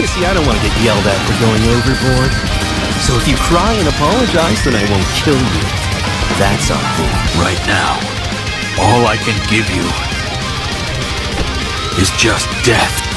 See, I don't want to get yelled at for going overboard. So if you cry and apologize, then I won't kill you. That's on me. Right now, all I can give you is just death.